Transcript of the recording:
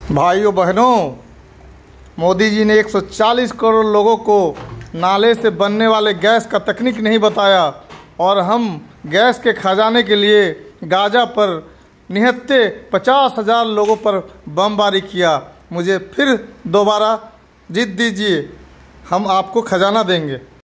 भाइयों बहनों, मोदी जी ने 140 करोड़ लोगों को नाले से बनने वाले गैस का तकनीक नहीं बताया और हम गैस के खजाने के लिए गाजा पर निहत्थे 50,000 लोगों पर बमबारी किया। मुझे फिर दोबारा जीत दीजिए, हम आपको खजाना देंगे।